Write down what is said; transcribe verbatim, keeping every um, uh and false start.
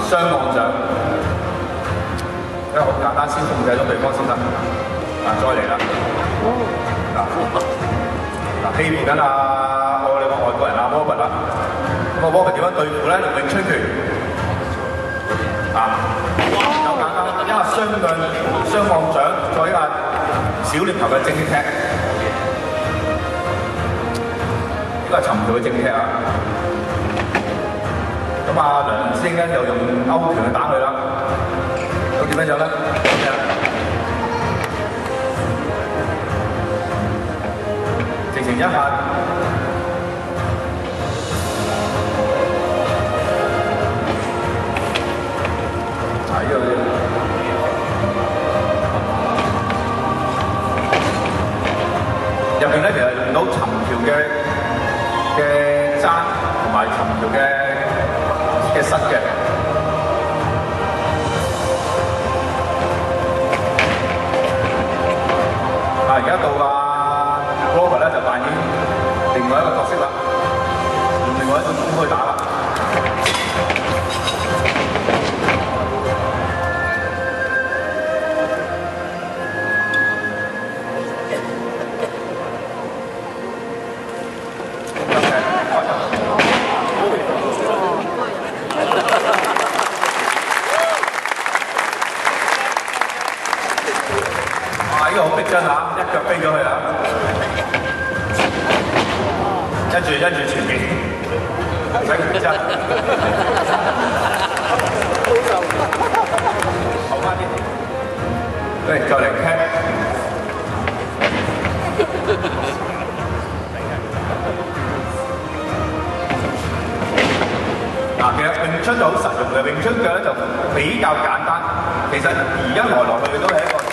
雙望掌，因為好簡單，先控制咗對方先得。啊，再嚟啦！嗱嗱，欺負緊啊我哋個外國人啊 Robert 啦。咁啊 Robert 點樣對付咧？用詠春拳啊，好簡單，一下雙腳雙望掌，再一下小獵頭嘅正踢。呢個係沉條嘅正踢啊！咁啊，梁師兄咧又用勾拳去打佢啦。咁點樣樣咧？直情一下，啊！呢個入邊咧，其實用到沉條嘅嘅踭同埋沉條嘅嘅膝嘅。啊！而家到啊 Robert 咧就扮演另外一個角色啦，用另外一種功去打啦。呢個好逼真嚇，一腳飛咗去啦，跟住跟住前面，唔使逼真，後翻啲，嚟再嚟踢。嗱，其實詠春就好實用嘅，詠春腳咧就比較簡單，其實而家來來去去都係一個。